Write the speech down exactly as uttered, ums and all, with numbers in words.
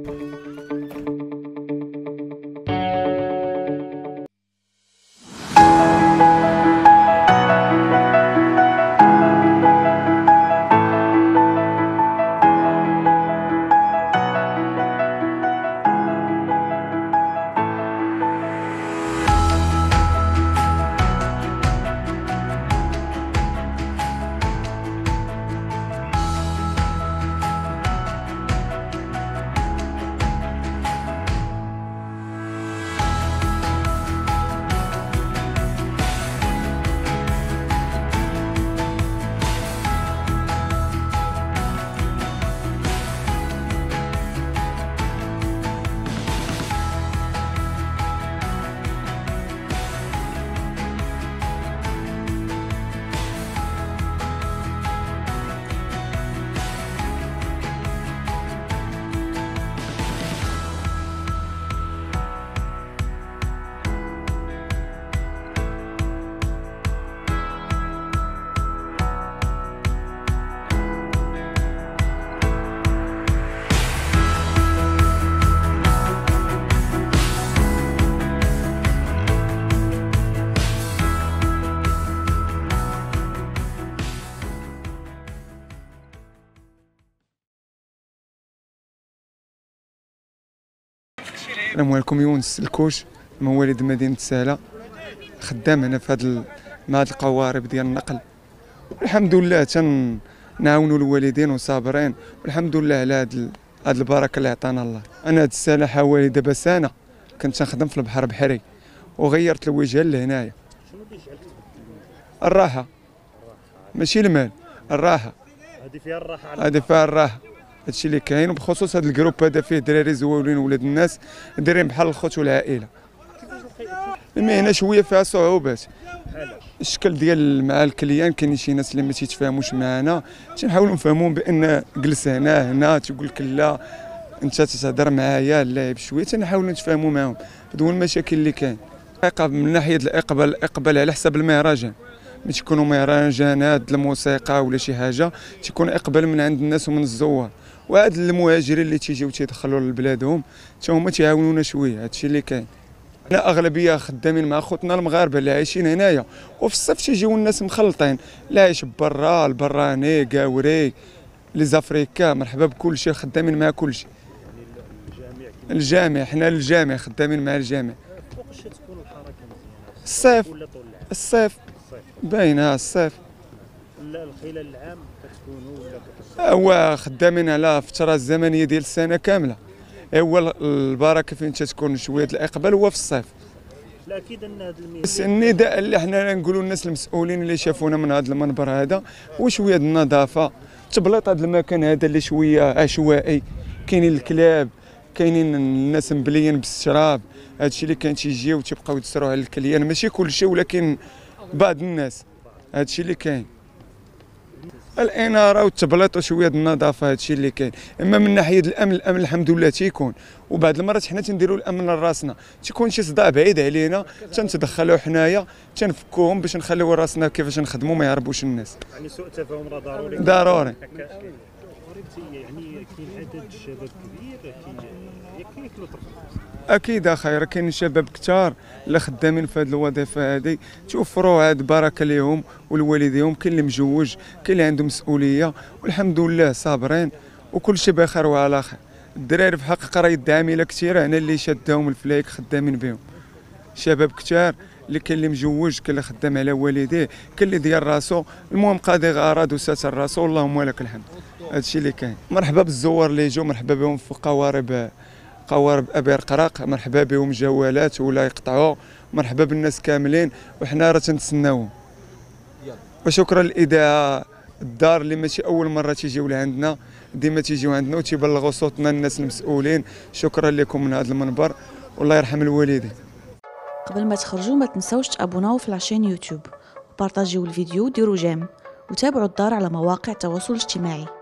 أنا موالكم يونس الكوش، مواليد مدينة سالا، خدام هنا في هاد مع هاد القوارب ديال النقل. الحمد لله تنعاونوا الوالدين وصابرين، والحمد لله على هاد هاد البركة اللي عطانا الله. أنا هاد السنة حوالي دابا سنة كنت تنخدم في البحر بحري، وغيرت الوجهة لهنايا. شنو اللي جعلك تبدل؟ الراحة، ماشي المال، الراحة. هذه فيها الراحة، هذه فيها الراحة. هادشي اللي كاين، وبخصوص هذا الجروب هذا فيه دراري زوينين ولاد الناس دايرين بحال الخوت والعائله. المهنه شويه فيها صعوبات، الشكل ديال مع الكليان كاين شي ناس اللي ما تيتفاهموش معنا، تنحاولوا نفهموهم بان جلس هنا هنا تيقول لك لا انت تتهضر معايا لا بشويه، تنحاولوا نتفاهموا معاهم بدون المشاكل اللي كاين. من ناحيه الاقبال، الاقبال على حسب المهرجان، ملي تيكونوا مهرجانات الموسيقى ولا شي حاجه تيكون اقبال من عند الناس ومن الزوار، وهاد المهاجرين اللي تيجيو تيدخلوا لبلادهم حتى هما تيعاونونا شويه. هادشي اللي كاين. حنا اغلبيه خدامين مع خوتنا المغاربه اللي عايشين هنايا، وفي الصيف تيجيو الناس مخلطين، اللي عايش برا البراني كاوري لي زافريكا، مرحبا بكلشي، خدامين مع كلشي. الجامع، حنا الجامع خدامين مع الجامع. فوقاش تكون الحركه مزيانه؟ الصيف ولا طول العام؟ الصيف باينه الصيف. لا خلال العام كتكونوا ولا هو خدامين على فتره زمنيه ديال السنه كامله. هو البركه فين تتكون شويه الاقبال هو في الصيف. لا اكيد ان هذا الميل بس النداء اللي حنا نقولوا للناس المسؤولين اللي شافونا من هذا المنبر هذا هو شويه النظافه، تبليط هذا المكان هذا اللي شويه عشوائي، كاينين الكلاب، كاينين الناس مبليين بالشراب، هادشي اللي كان تيجيو تيبقاو يتسروا على الكليان، ماشي كلشي ولكن بعض الناس، هادشي اللي كاين. الاناره والتبليط وشويه النظافه، هادشي اللي كاين. اما من ناحيه الامن، الامن الحمد لله تيكون، وبعض المرات حنا تنديروا الامن لراسنا، تيكون شي صداع بعيد علينا تنتدخلوا حنايا تنفكوهم باش نخليو راسنا كيفاش نخدموا ما يهربوش الناس. يعني سوء تفاهم راه ضروري ضروري. يعني كاين عدد الشباب كبير، كاين ياكلوا طرف. اكيد اخي، كاين شباب كثار اللي خدامين في هذه الوظيفه هذه، توفروا هذه البركه ليهم ولوالديهم. كاين اللي مجوج، كاين اللي عنده مسؤوليه، والحمد لله صابرين وكل شيء بخير وعلى خير. الدراري في الحقيقه راه يد عامله كثيره هنا اللي شادهم الفلايك خدامين بهم، شباب كثار اللي كاين اللي مجوج، كاين اللي خدام على والديه، كاين اللي ديال راسو، المهم قاضي غرض وساتر راسو، اللهم لك الحمد. هادشي اللي كاين. مرحبا بالزوار اللي يجوا، مرحبا بهم في قوارب قوارب ابي رقراق، مرحبا بهم جوالات ولا يقطعوا، مرحبا بالناس كاملين، وحنا راه تنتسناوهم. وشكرا للاذاعه الدار اللي ماشي اول مره تيجيو لعندنا، ديما تيجيو عندنا وتيبلغوا صوتنا الناس المسؤولين. شكرا لكم من هذا المنبر، والله يرحم الوالدين. قبل ما تخرجوا ما تنسوش تابوناو في لاشين يوتيوب، وبارطاجيو الفيديو وديروا جيم، وتابعوا الدار على مواقع التواصل الاجتماعي.